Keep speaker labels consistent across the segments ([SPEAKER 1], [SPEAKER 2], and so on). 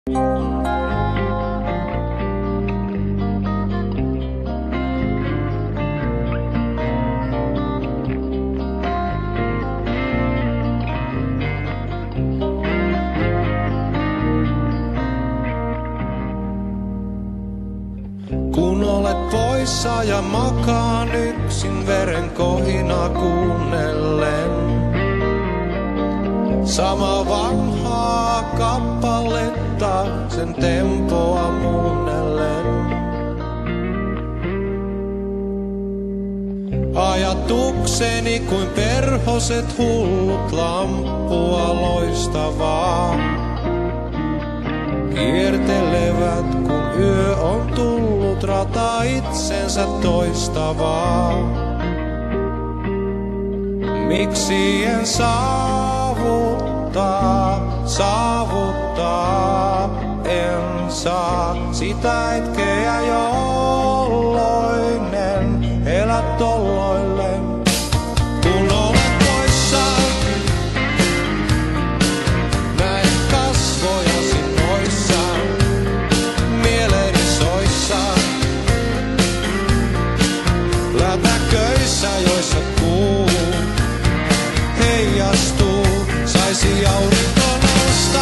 [SPEAKER 1] Kun olet poissa ja makaan yksin veren kohina kuunnellen, sama vanhaa kappaletta sen tempoa muunnellen. Ajatukseni kuin perhoset hullut lamppua loistavaa kiertelevät, kun yö on tullut rata itsensä toistavaa. Miksi en saavuttaa, en saa sitä hetkeä, jolloin en elä tolloillen. Kun olet poissa, näen kasvojasi noissa, mieleni soissa, lätäköissä, joissa kuu heijastuu, saisi aurinko nousta,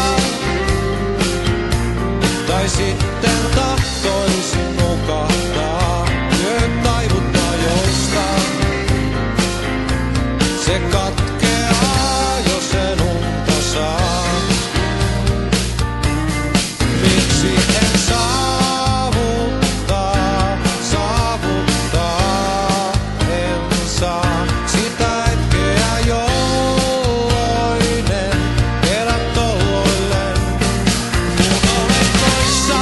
[SPEAKER 1] tai sitten tahtoisin nukahtaa, yön taivuttaa joustaa. Se katkeaa, jos sen unta saa. Miksi en saavuttaa, en saa sitä hetkeä, jolloin en elä tolloillen. Kun olet poissa,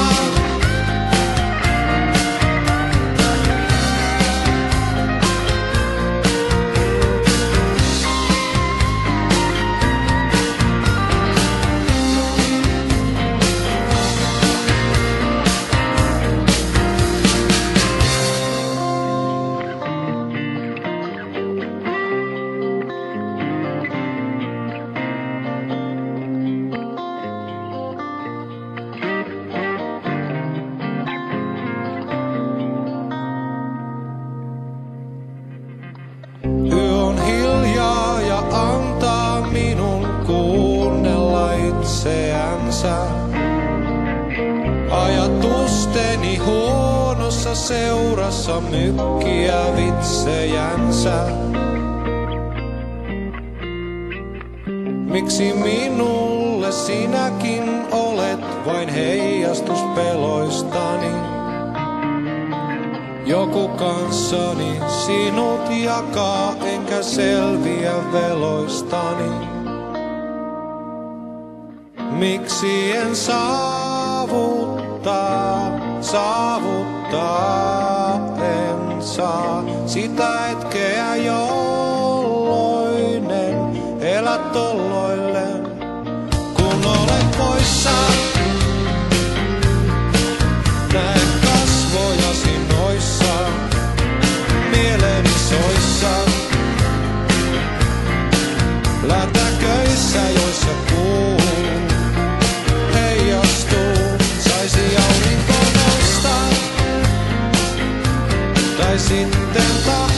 [SPEAKER 1] yö on hiljaa ja antaa minun kuunnella itseänsä. Ajatusteni huonossa seurassa mykkiä vitsejänsä. Miksi minulle sinäkin olet vain heijastus peloistani? Joku kanssani sinut jakaa, enkä selviä veloistani. Miksi en saavuttaa, en saa sitä hetkeä, jolloin en elä tolloillen. Kun olet poissa, näen kasvojasi noissa, mieleni soissa, lätäköissä, joissa kuu heijastuu, saisi aurinko nousta, tai sitten